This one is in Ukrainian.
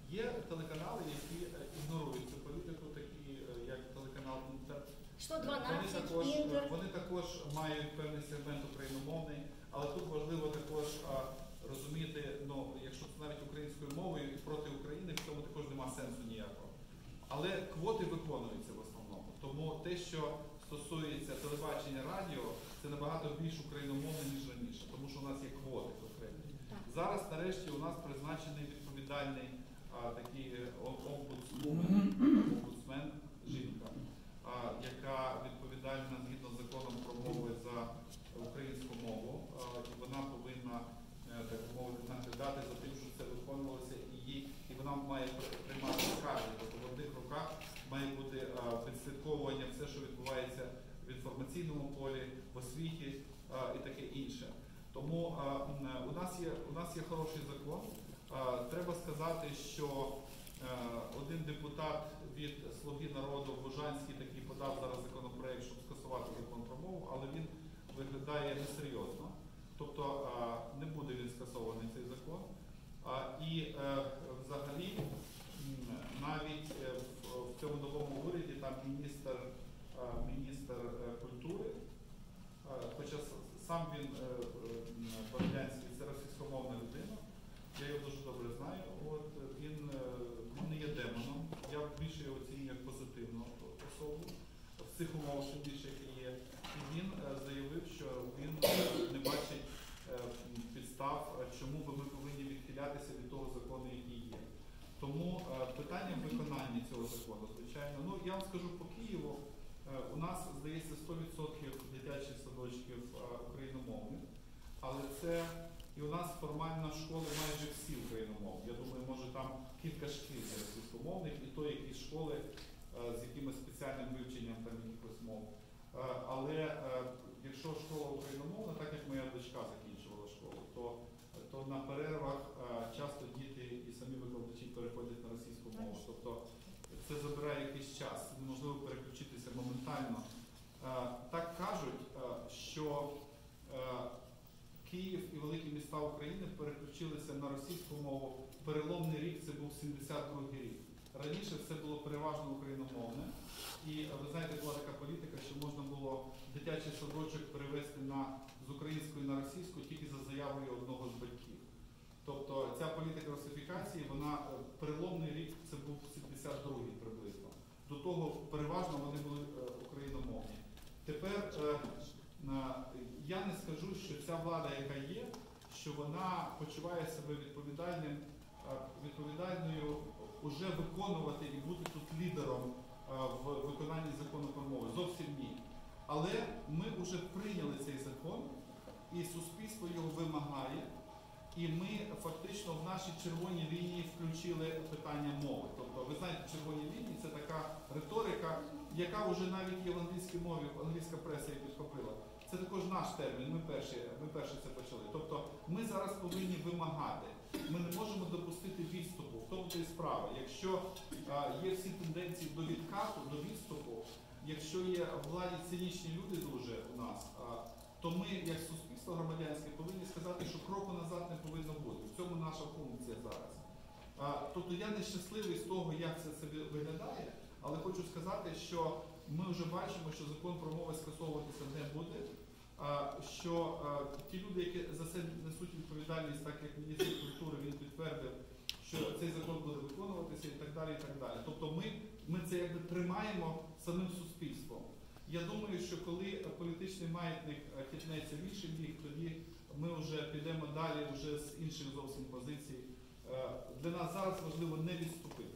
Є телеканали, які ігнорують цю політику, такі як телеканал Інтер. 112, вони також мають певний сегмент україномовний, але тут важливо також розуміти, якщо це навіть українською мовою і проти України, в цьому також немає сенсу ніякого. Але квоти виконуються в основному. Тому те, що стосується телебачення, радіо, це набагато більш україномовне, ніж раніше, тому що у нас є квоти конкретні. Зараз, нарешті, у нас призначений відповідальний такий омбудсмен, жінка, яка відповідальна згідно з законом про мови за українську мову. І вона повинна, так мовити, наглядати за тим, що це виконувалося, і вона має приймати скарги. Тобто в одних руках має бути відслідковування все, що відбувається в інформаційному полі, в освіті і таке інше. Тому у нас є хороший закон. Треба сказати, що один депутат від «Слуги народу» Бужанський такий подав зараз законопроект, щоб скасувати закон про мову, але він виглядає несерйозно. Тобто не буде він скасований цей закон. І взагалі навіть в цьому новому уряді там міністр культури, хоча сам він Бородянський, це російськомовна людина, я його дуже добре знаю, він не є демоном, я більше його оцінюю як позитивну особу, в цих умовах ще більше, які є. І він заявив, що він не бачить підстав, чому би ми повинні відхилятися від того закону, який є. Тому питання виконання цього закону, звичайно, я вам скажу по Києву, у нас, здається, 100% дитячих садочків україномовних, але це, і у нас формально школи майже всі україномовні. Я думаю, може там кілька шкіл російськомовних, і то якісь школи з якимось спеціальним вивченням там якихось мов. Але якщо школа україномовна, так як моя дочка закінчувала школу, то на перервах часто діти і самі викладачі переходять на російську мову. Тобто це забирає якийсь час, неможливо переключитися моментально. Так кажуть, що Київ і великі міста України переключилися на російську мову. Переломний рік це був 72-й рік. Раніше все було переважно україномовне. І ви знаєте, була така політика, що можна було дитячий садочок перевести з української на російську тільки за заявою одного з батьків. Тобто ця політика русифікації, переломний рік це був 72-й приблизно. До того переважно вони були україномовні. Тепер я не скажу, що ця влада, яка є, що вона почуває себе відповідальною уже виконувати і бути тут лідером в виконанні закону про мову. Зовсім ні. Але ми вже прийняли цей закон, і суспільство його вимагає, і ми фактично в нашій червоній лінії включили питання мови. Тобто, ви знаєте, червоні лінії – це така риторика, яка вже навіть є в англійській мові, англійська преса її підхопила. Це також наш термін, ми перші це почали. Тобто ми зараз повинні вимагати. Ми не можемо допустити відступу, в тому то і справа. Якщо є всі тенденції до відкату, до відступу, якщо є в владі цинічні люди дуже у нас, то ми, як суспільство громадянське, повинні сказати, що кроку назад не повинно бути. В цьому наша функція зараз. Тобто я не щасливий з того, як це виглядає, але хочу сказати, що ми вже бачимо, що закон про мови скасовуватися не буде, що ті люди, які за це несуть відповідальність, так як міністр культури, він підтвердив, що цей закон буде виконуватися і так далі, і так далі. Тобто ми це якби тримаємо самим суспільством. Я думаю, що коли політичний маятник хитнеться в інший бік, тоді ми вже підемо далі вже з інших зовсім позицій. Для нас зараз важливо не відступити.